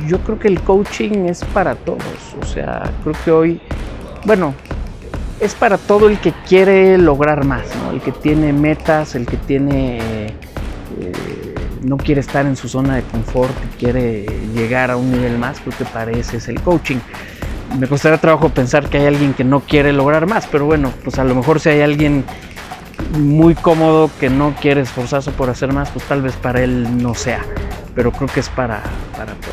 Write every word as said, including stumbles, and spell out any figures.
yo creo que el coaching es para todos, o sea, creo que hoy, bueno, es para todo el que quiere lograr más, ¿no? El que tiene metas, el que tiene, eh, no quiere estar en su zona de confort, que quiere llegar a un nivel más, creo que para ese es el coaching. Me costaría trabajo pensar que hay alguien que no quiere lograr más, pero bueno, pues a lo mejor si hay alguien muy cómodo que no quiere esforzarse por hacer más, pues tal vez para él no sea, pero creo que es para, para todos.